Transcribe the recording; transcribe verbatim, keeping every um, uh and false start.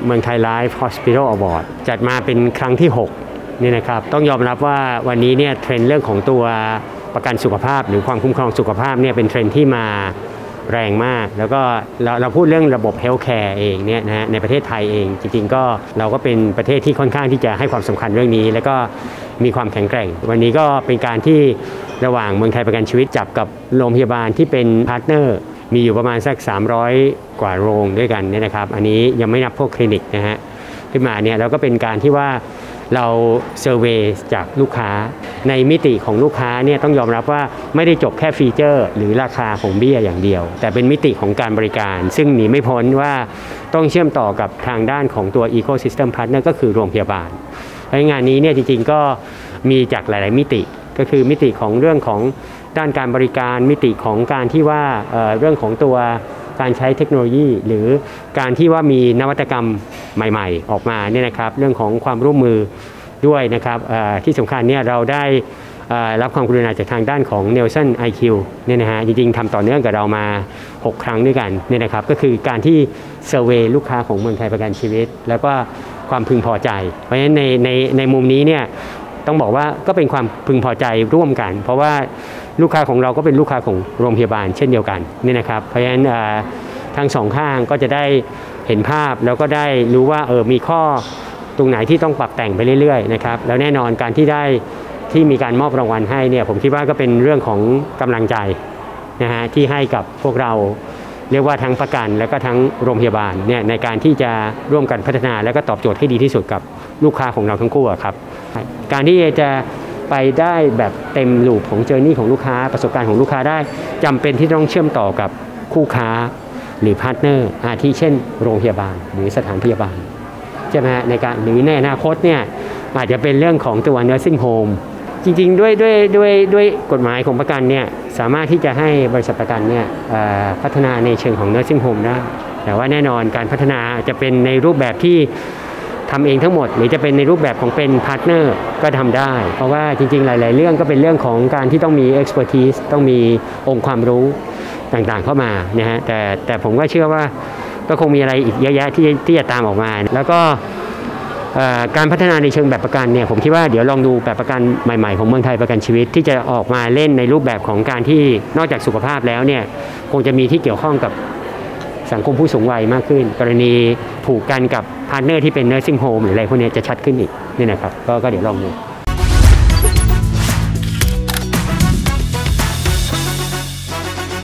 เมืองไทยไลฟ์ Hospital Award จัดมาเป็นครั้งที่หกนี่นะครับต้องยอมรับว่าวันนี้เนี่ยเทรนด์เรื่องของตัวประกันสุขภาพหรือความคุ้มครองสุขภาพเนี่ยเป็นเทรนด์ที่มาแรงมากแล้วก็เราเราพูดเรื่องระบบเฮลท์แคร์เองเนี่ยนะฮะในประเทศไทยเองจริงๆก็เราก็เป็นประเทศที่ค่อนข้างที่จะให้ความสำคัญเรื่องนี้แล้วก็มีความแข็งแกร่งวันนี้ก็เป็นการที่ระหว่างเมืองไทยประกันชีวิตจับกับโรงพยาบาลที่เป็นพาร์ทเนอร์มีอยู่ประมาณสักสามร้อยกว่าโรงด้วยกันเนี่ยนะครับอันนี้ยังไม่นับพวกคลินิกนะฮะขึ้นมาเนี่ยแล้วก็เป็นการที่ว่าเราเซอร์เวย์จากลูกค้าในมิติของลูกค้าเนี่ยต้องยอมรับว่าไม่ได้จบแค่ฟีเจอร์หรือราคาของเบี้ยอย่างเดียวแต่เป็นมิติของการบริการซึ่งหนีไม่พ้นว่าต้องเชื่อมต่อกับทางด้านของตัว Ecosystem Partner ก็คือโรงพยาบาลเพราะงานนี้เนี่ยจริงๆก็มีจากหลายๆมิติก็คือมิติของเรื่องของด้านการบริการมิติของการที่ว่า เอ่อ เรื่องของตัวการใช้เทคโนโลยีหรือการที่ว่ามีนวัตกรรมใหม่ๆออกมาเนี่ยนะครับเรื่องของความร่วมมือด้วยนะครับที่สำคัญเนี่ยเราได้รับความกรุณาจากทางด้านของ Nelson ไอ คิว เนี่ยนะฮะจริงๆทำต่อเนื่องกับเรามาหกครั้งด้วยกันเนี่ยนะครับก็คือการที่เซอร์เวย์ลูกค้าของเมืองไทยประกันชีวิตแล้วก็ความพึงพอใจเพราะฉะนั้นในในในมุมนี้เนี่ยต้องบอกว่าก็เป็นความพึงพอใจร่วมกันเพราะว่าลูกค้าของเราก็เป็นลูกค้าของโรงพยาบาลเช่นเดียวกันนี่นะครับเพราะฉะนั้นทั้งสองข้างก็จะได้เห็นภาพแล้วก็ได้รู้ว่าเออมีข้อตรงไหนที่ต้องปรับแต่งไปเรื่อยๆนะครับแล้วแน่นอนการที่ได้ที่มีการมอบรางวัลให้เนี่ยผมคิดว่าก็เป็นเรื่องของกำลังใจนะฮะที่ให้กับพวกเราเรียกว่าทั้งประกันแล้วก็ทั้งโรงพยาบาลเนี่ยในการที่จะร่วมกันพัฒนาและก็ตอบโจทย์ให้ดีที่สุดกับลูกค้าของเราทั้งคู่ครับการที่จะไปได้แบบเต็มลูปของเจอร์นี่ของลูกค้าประสบการณ์ของลูกค้าได้จำเป็นที่ต้องเชื่อมต่อกับคู่ค้าหรือพาร์ทเนอร์อาทิเช่นโรงพยาบาลหรือสถานพยาบาลใช่ไหมในการหรือในอนาคตเนี่ยอาจจะเป็นเรื่องของตัว nursing home จริงๆด้วยด้วยด้วยด้วยกฎหมายของประกันเนี่ยสามารถที่จะให้บริษัทประกันเนี่ยพัฒนาในเชิงของ nursing home ได้แต่ว่าแน่นอนการพัฒนาจะเป็นในรูปแบบที่ทำเองทั้งหมดหรือจะเป็นในรูปแบบของเป็นพาร์ทเนอร์ก็ทำได้เพราะว่าจริงๆหลายๆเรื่องก็เป็นเรื่องของการที่ต้องมี expertise ต้องมีองค์ความรู้ต่างๆเข้ามานะฮะแต่แต่ผมก็เชื่อว่าก็คงมีอะไรอีกเยอะแยะที่ที่จะตามออกมาแล้วก็การพัฒนาในเชิงแบบประกันเนี่ยผมคิดว่าเดี๋ยวลองดูแบบประกันใหม่ๆของเมืองไทยประกันชีวิตที่จะออกมาเล่นในรูปแบบของการที่นอกจากสุขภาพแล้วเนี่ยคงจะมีที่เกี่ยวข้องกับสังคมผู้สูงวัยมากขึ้นกรณีผูกกันกับพาร์ทเนอร์ที่เป็น nursing home หรืออะไรพวกนี้จะชัดขึ้นอีกนี่นะครับก็เดี๋ยวลองดู